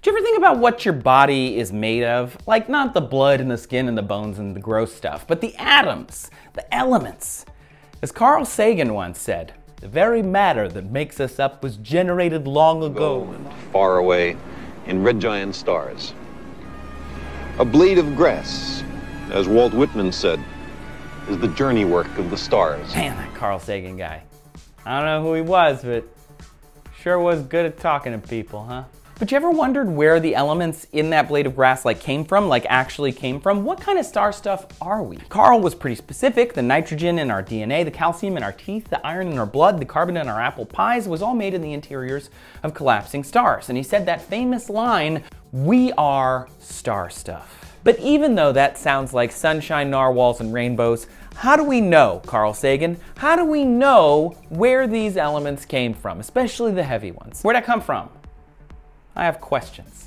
Do you ever think about what your body is made of? Like, not the blood and the skin and the bones and the gross stuff, but the atoms, the elements. As Carl Sagan once said, the very matter that makes us up was generated long ago. Far away in red giant stars. A blade of grass, as Walt Whitman said, is the journey work of the stars. Man, that Carl Sagan guy. I don't know who he was, but sure was good at talking to people, huh? But you ever wondered where the elements in that blade of grass came from, actually came from? What kind of star stuff are we? Carl was pretty specific. The nitrogen in our DNA, the calcium in our teeth, the iron in our blood, the carbon in our apple pies was all made in the interiors of collapsing stars. And he said that famous line, "We are star stuff." But even though that sounds like sunshine, narwhals, and rainbows, how do we know, Carl Sagan, how do we know where these elements came from, especially the heavy ones? Where'd that come from? I have questions.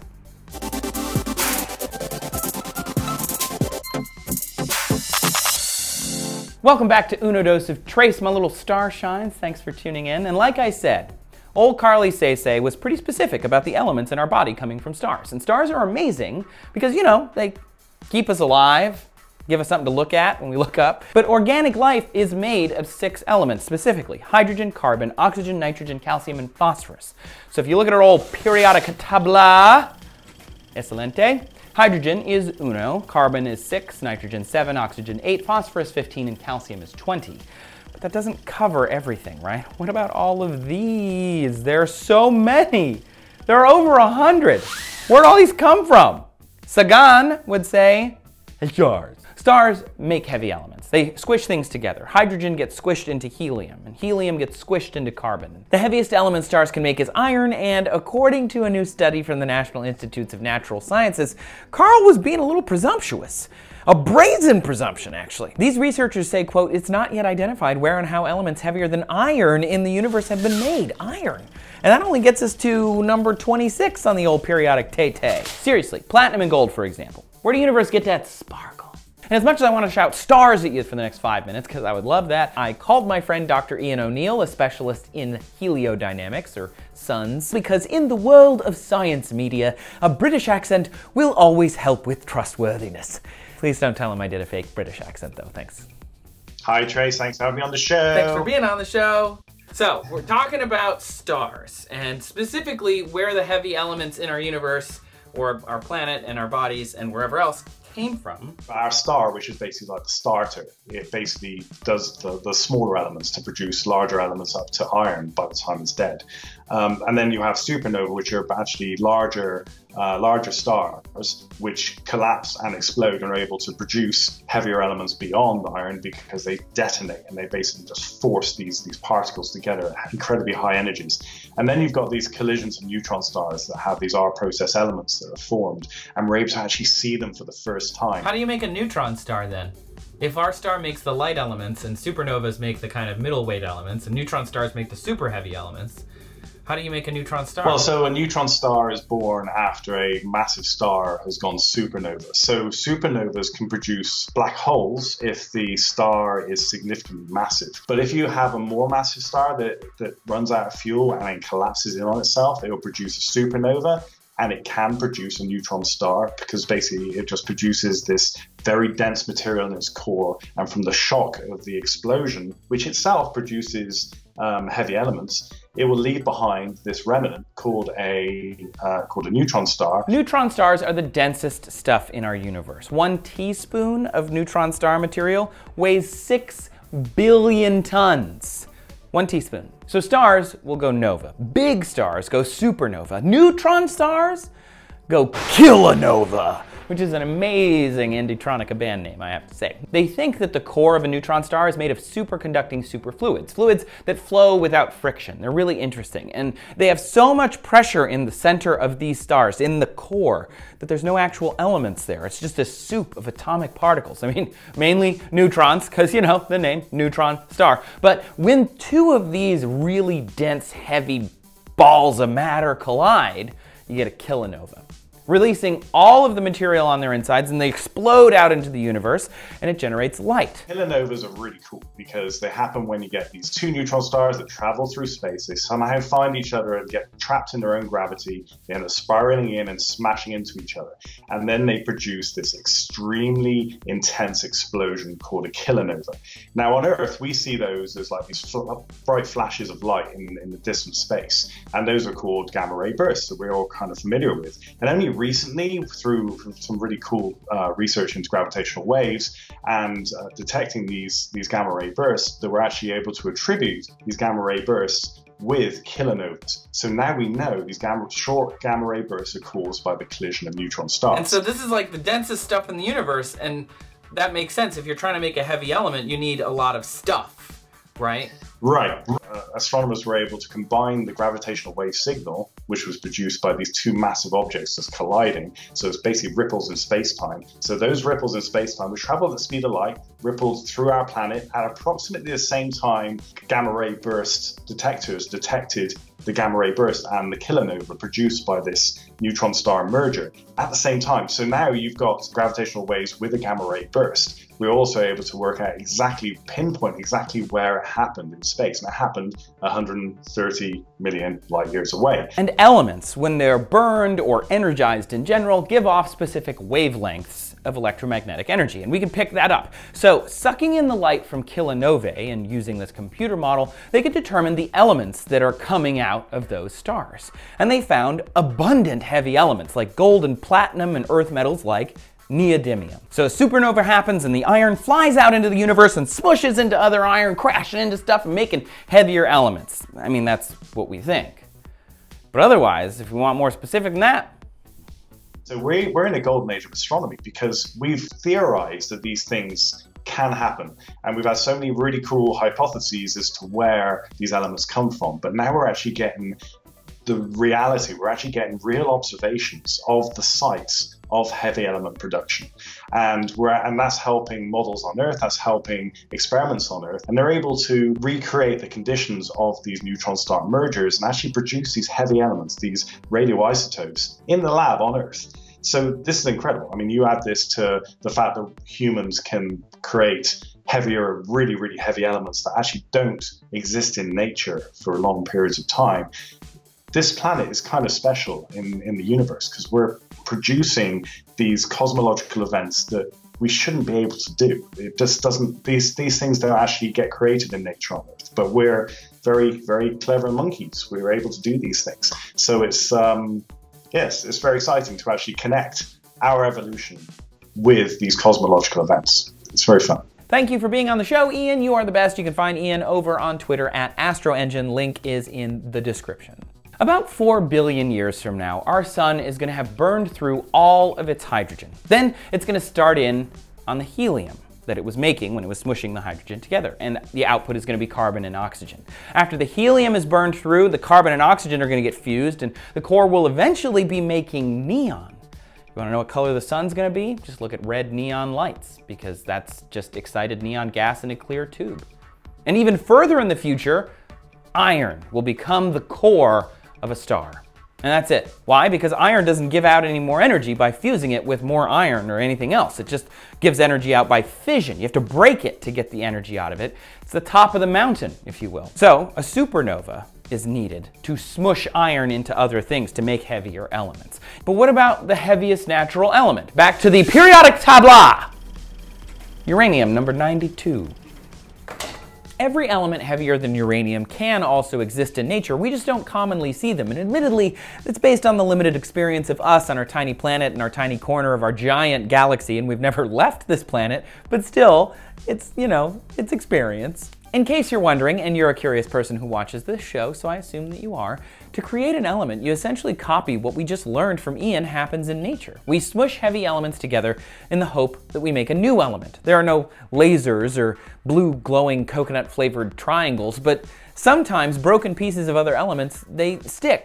Welcome back to Uno Dose of Trace, my little star shines. Thanks for tuning in. And like I said, old Carly Say was pretty specific about the elements in our body coming from stars. And stars are amazing because, you know, they keep us alive, give us something to look at when we look up. But organic life is made of 6 elements specifically: hydrogen, carbon, oxygen, nitrogen, calcium, and phosphorus. So if you look at our old periodic tabla, excelente, hydrogen is uno, carbon is 6, nitrogen 7, oxygen 8, phosphorus 15, and calcium is 20. But that doesn't cover everything, right? What about all of these? There are so many. There are over 100. Where'd all these come from? Sagan would say, stars. Stars make heavy elements. They squish things together. Hydrogen gets squished into helium, and helium gets squished into carbon. The heaviest element stars can make is iron, and according to a new study from the National Institutes of Natural Sciences, Carl was being a little presumptuous. A brazen presumption, actually. These researchers say, quote, "It's not yet identified where and how elements heavier than iron in the universe have been made." Iron. And that only gets us to number 26 on the old periodic tay-tay. Seriously, platinum and gold, for example. Where do the universe get that sparkle? And as much as I want to shout stars at you for the next 5 minutes, because I would love that, I called my friend Dr. Ian O'Neill, a specialist in heliodynamics, or suns, because in the world of science media, a British accent will always help with trustworthiness. Please don't tell him I did a fake British accent, though. Thanks. Hi, Trace. Thanks for having me on the show. Thanks for being on the show. So, we're talking about stars, and specifically where the heavy elements in our universe, or our planet and our bodies and wherever else, came from. Our star, which is basically like the starter, it basically does the smaller elements to produce larger elements up to iron by the time it's dead. And then you have supernova, which are actually larger stars, which collapse and explode and are able to produce heavier elements beyond the iron because they detonate and they basically just force these particles together at incredibly high energies. And then you've got these collisions of neutron stars that have these R-process elements that are formed, and we're able to actually see them for the first time. How do you make a neutron star then? If our star makes the light elements and supernovas make the kind of middleweight elements and neutron stars make the super heavy elements, how do you make a neutron star? Well, so a neutron star is born after a massive star has gone supernova. So supernovas can produce black holes if the star is significantly massive. But if you have a more massive star that runs out of fuel and then collapses in on itself, it will produce a supernova. And it can produce a neutron star because basically it just produces this very dense material in its core. And from the shock of the explosion, which itself produces heavy elements, it will leave behind this remnant called a neutron star. Neutron stars are the densest stuff in our universe. 1 teaspoon of neutron star material weighs 6 billion tons. 1 teaspoon. So stars will go nova. Big stars go supernova. Neutron stars go kilonova, which is an amazing Indietronica band name, I have to say. They think that the core of a neutron star is made of superconducting superfluids, fluids that flow without friction. They're really interesting. And they have so much pressure in the center of these stars, in the core, that there's no actual elements there. It's just a soup of atomic particles. I mean, mainly neutrons, because, you know, the name, neutron star. But when 2 of these really dense, heavy balls of matter collide, you get a kilonova. releasing all of the material on their insides, and they explode out into the universe, and it generates light. Kilonovas are really cool because they happen when you get these two neutron stars that travel through space. They somehow find each other and get trapped in their own gravity. They end up spiraling in and smashing into each other. And then they produce this extremely intense explosion called a kilonova. Now on Earth, we see those as like these bright flashes of light in the distant space. And those are called gamma ray bursts that we're all kind of familiar with. And only recently, through some really cool research into gravitational waves and detecting these gamma ray bursts, that we're actually able to attribute these gamma ray bursts with kilonovas. So now we know these short gamma ray bursts are caused by the collision of neutron stars. And so this is like the densest stuff in the universe, and that makes sense. If you're trying to make a heavy element, you need a lot of stuff, right? Right. Astronomers were able to combine the gravitational wave signal, which was produced by these two massive objects just colliding. So it's basically ripples in space-time. So those ripples in space-time, which travel at the speed of light, rippled through our planet at approximately the same time gamma ray burst detectors detected the gamma ray burst and the kilonova produced by this neutron star merger at the same time. So now you've got gravitational waves with a gamma ray burst. We're also able to work out pinpoint exactly where it happened in space, and it happened 130 million light years away. And elements, when they're burned or energized in general, give off specific wavelengths of electromagnetic energy, and we can pick that up. So sucking in the light from kilonovae and using this computer model, they could determine the elements that are coming out of those stars. And they found abundant heavy elements like gold and platinum and earth metals like neodymium. So a supernova happens and the iron flies out into the universe and smushes into other iron, crashing into stuff and making heavier elements. I mean, that's what we think. But otherwise, if we want more specific than that, so we're in a golden age of astronomy because we've theorized that these things can happen. And we've had so many really cool hypotheses as to where these elements come from. But now we're actually getting the reality. We're actually getting real observations of the sites of heavy element production. And that's helping models on Earth, that's helping experiments on Earth, and they're able to recreate the conditions of these neutron star mergers and actually produce these heavy elements, these radioisotopes, in the lab on Earth. So this is incredible. I mean, you add this to the fact that humans can create heavier, really, really heavy elements that actually don't exist in nature for long periods of time. This planet is kind of special in the universe because we're producing these cosmological events that we shouldn't be able to do. It just doesn't, these things don't actually get created in nature on Earth, but we're very, very clever monkeys. We're able to do these things. So it's, yes, it's very exciting to actually connect our evolution with these cosmological events. It's very fun. Thank you for being on the show, Ian. You are the best. You can find Ian over on Twitter at AstroEngine. Link is in the description. About 4 billion years from now, our sun is going to have burned through all of its hydrogen. Then it's going to start in on the helium that it was making when it was smushing the hydrogen together, and the output is going to be carbon and oxygen. After the helium is burned through, the carbon and oxygen are going to get fused, and the core will eventually be making neon. You want to know what color the sun's going to be? Just look at red neon lights, because that's just excited neon gas in a clear tube. And even further in the future, iron will become the core of a star. And that's it. Why? Because iron doesn't give out any more energy by fusing it with more iron or anything else. It just gives energy out by fission. You have to break it to get the energy out of it. It's the top of the mountain, if you will. So a supernova is needed to smush iron into other things to make heavier elements. But what about the heaviest natural element? Back to the periodic table. Uranium, number 92. Every element heavier than uranium can also exist in nature. We just don't commonly see them. And admittedly, it's based on the limited experience of us on our tiny planet and our tiny corner of our giant galaxy, and we've never left this planet, but still, it's, you know, it's experience. In case you're wondering, and you're a curious person who watches this show, so I assume that you are, to create an element, you essentially copy what we just learned from Ian happens in nature. We smush heavy elements together in the hope that we make a new element. There are no lasers or blue glowing coconut flavored triangles, but sometimes broken pieces of other elements, they stick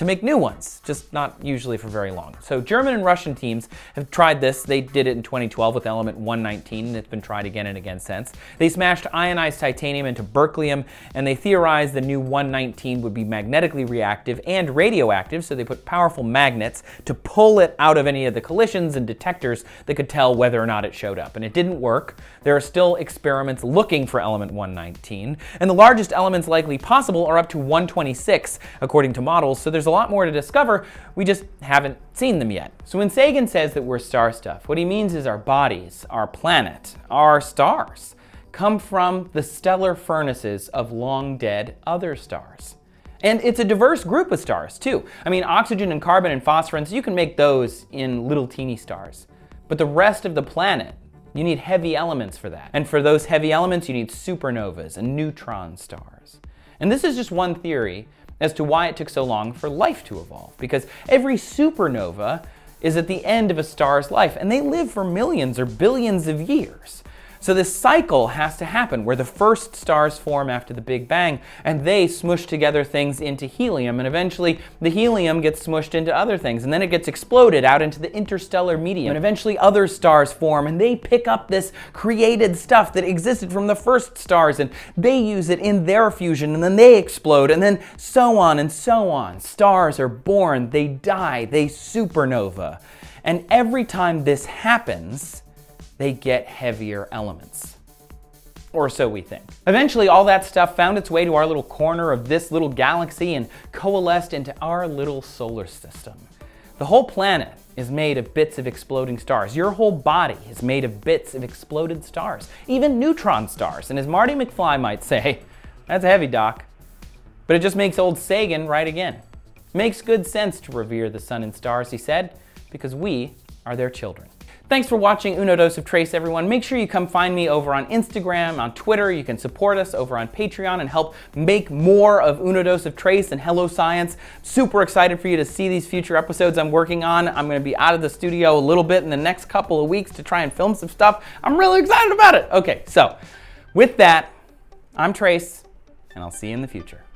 to make new ones, just not usually for very long. So German and Russian teams have tried this. They did it in 2012 with element 119, and it's been tried again and again since. They smashed ionized titanium into berkelium, and they theorized the new 119 would be magnetically reactive and radioactive, so they put powerful magnets to pull it out of any of the collisions and detectors that could tell whether or not it showed up. And it didn't work. There are still experiments looking for element 119, and the largest elements likely possible are up to 126, according to models, so there's a lot more to discover. We just haven't seen them yet. So when Sagan says that we're star stuff, what he means is our bodies, our planet, our stars, come from the stellar furnaces of long dead other stars. And it's a diverse group of stars too. I mean, oxygen and carbon and phosphorus, you can make those in little teeny stars. But the rest of the planet, you need heavy elements for that. And for those heavy elements, you need supernovas and neutron stars. And this is just one theory as to why it took so long for life to evolve. Because every supernova is at the end of a star's life, and they live for millions or billions of years. So this cycle has to happen where the first stars form after the Big Bang, and they smush together things into helium, and eventually the helium gets smushed into other things, and then it gets exploded out into the interstellar medium, and eventually other stars form, and they pick up this created stuff that existed from the first stars, and they use it in their fusion, and then they explode, and then so on and so on. Stars are born, they die, they supernova. And every time this happens, they get heavier elements. Or so we think. Eventually, all that stuff found its way to our little corner of this little galaxy and coalesced into our little solar system. The whole planet is made of bits of exploding stars. Your whole body is made of bits of exploded stars, even neutron stars. And as Marty McFly might say, that's heavy, Doc. But it just makes old Sagan right again. Makes good sense to revere the sun and stars, he said, because we are their children. Thanks for watching Uno Dose of Trace, everyone. Make sure you come find me over on Instagram, on Twitter. You can support us over on Patreon and help make more of Uno Dose of Trace and Hello Science. Super excited for you to see these future episodes I'm working on. I'm going to be out of the studio a little bit in the next couple of weeks to try and film some stuff. I'm really excited about it. Okay, so with that, I'm Trace, and I'll see you in the future.